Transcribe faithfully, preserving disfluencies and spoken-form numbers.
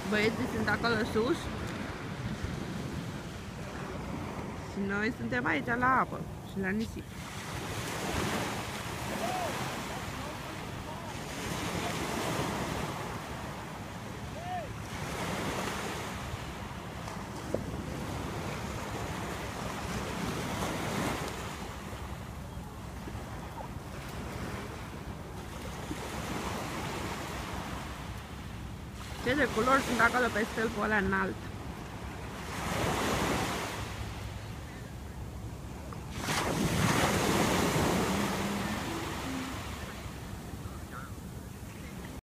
Băieții sunt acolo sus și noi suntem aici la apă și la nisip. Ce de culori sunt acolo pe stâlpul ăla înalt.